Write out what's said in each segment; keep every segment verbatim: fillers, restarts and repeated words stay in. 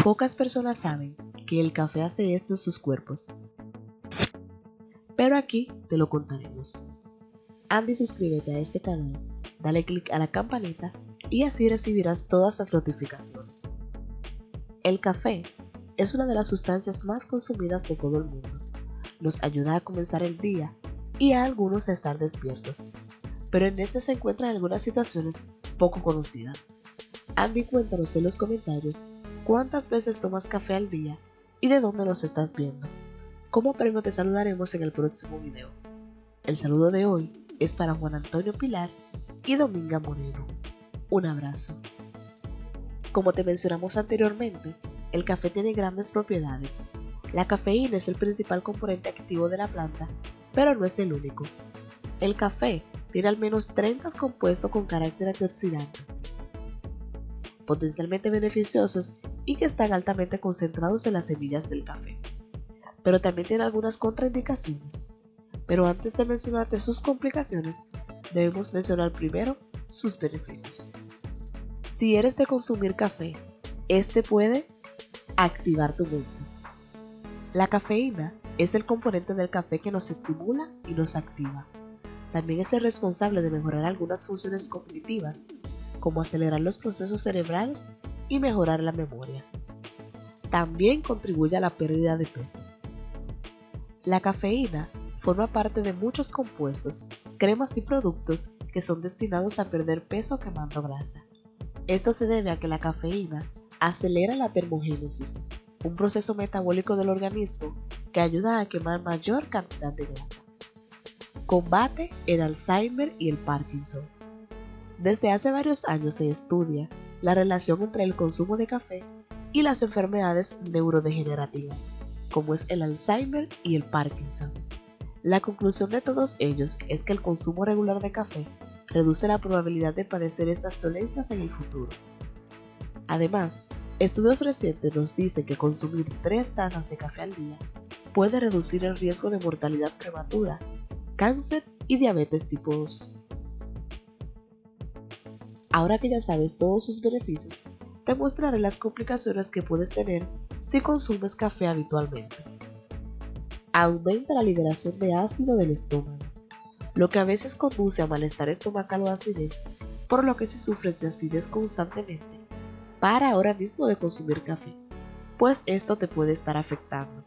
Pocas personas saben que el café hace eso en sus cuerpos, pero aquí te lo contaremos. Anda y suscríbete a este canal, dale click a la campanita y así recibirás todas las notificaciones. El café es una de las sustancias más consumidas de todo el mundo. Nos ayuda a comenzar el día y a algunos a estar despiertos, pero en este se encuentran algunas situaciones poco conocidas. Andy, cuéntanos en los comentarios cuántas veces tomas café al día y de dónde nos estás viendo. Como premio te saludaremos en el próximo video. El saludo de hoy es para Juan Antonio Pilar y Dominga Moreno. Un abrazo. Como te mencionamos anteriormente, el café tiene grandes propiedades. La cafeína es el principal componente activo de la planta, pero no es el único. El café tiene al menos treinta compuestos con carácter antioxidante, potencialmente beneficiosos y que están altamente concentrados en las semillas del café. Pero también tiene algunas contraindicaciones. Pero antes de mencionarte sus complicaciones, debemos mencionar primero sus beneficios. Si eres de consumir café, este puede activar tu mente. La cafeína es el componente del café que nos estimula y nos activa. También es el responsable de mejorar algunas funciones cognitivas, como acelerar los procesos cerebrales y mejorar la memoria. También contribuye a la pérdida de peso. La cafeína forma parte de muchos compuestos, cremas y productos que son destinados a perder peso quemando grasa. Esto se debe a que la cafeína acelera la termogénesis, un proceso metabólico del organismo que ayuda a quemar mayor cantidad de grasa. Combate el Alzheimer y el Parkinson. Desde hace varios años se estudia la relación entre el consumo de café y las enfermedades neurodegenerativas, como es el Alzheimer y el Parkinson. La conclusión de todos ellos es que el consumo regular de café reduce la probabilidad de padecer estas dolencias en el futuro. Además, estudios recientes nos dicen que consumir tres tazas de café al día puede reducir el riesgo de mortalidad prematura, cáncer y diabetes tipo dos. Ahora que ya sabes todos sus beneficios, te mostraré las complicaciones que puedes tener si consumes café habitualmente. Aumenta la liberación de ácido del estómago, lo que a veces conduce a malestar estomacal o acidez, por lo que si sufres de acidez constantemente, para ahora mismo de consumir café, pues esto te puede estar afectando.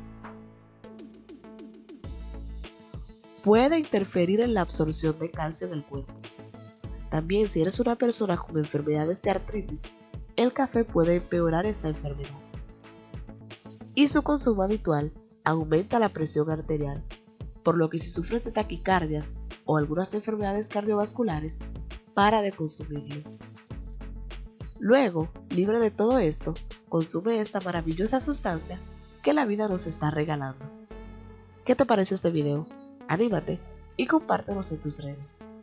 Puede interferir en la absorción de calcio en el cuerpo. También, si eres una persona con enfermedades de artritis, el café puede empeorar esta enfermedad. Y su consumo habitual aumenta la presión arterial, por lo que si sufres de taquicardias o algunas enfermedades cardiovasculares, para de consumirlo. Luego, libre de todo esto, consume esta maravillosa sustancia que la vida nos está regalando. ¿Qué te pareció este video? Anímate y compártenos en tus redes.